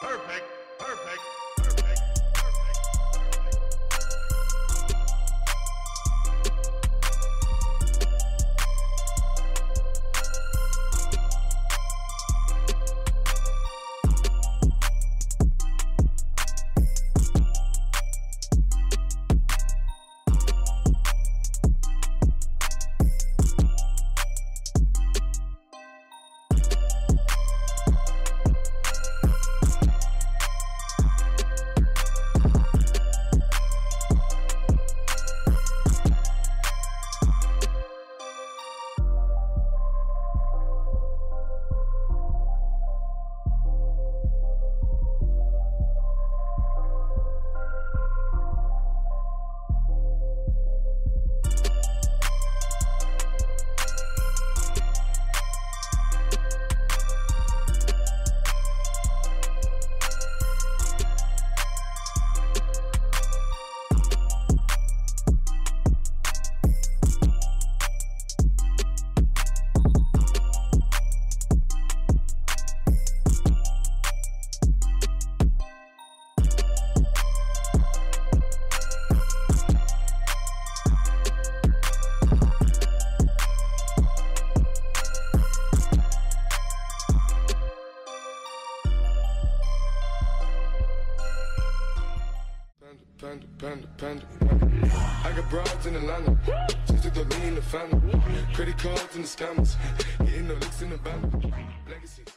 perfect, perfect. Panda. I got broads in Atlanta, just to the lean in the family. Credit cards and the scammers, hitting the licks in the band. Legacy.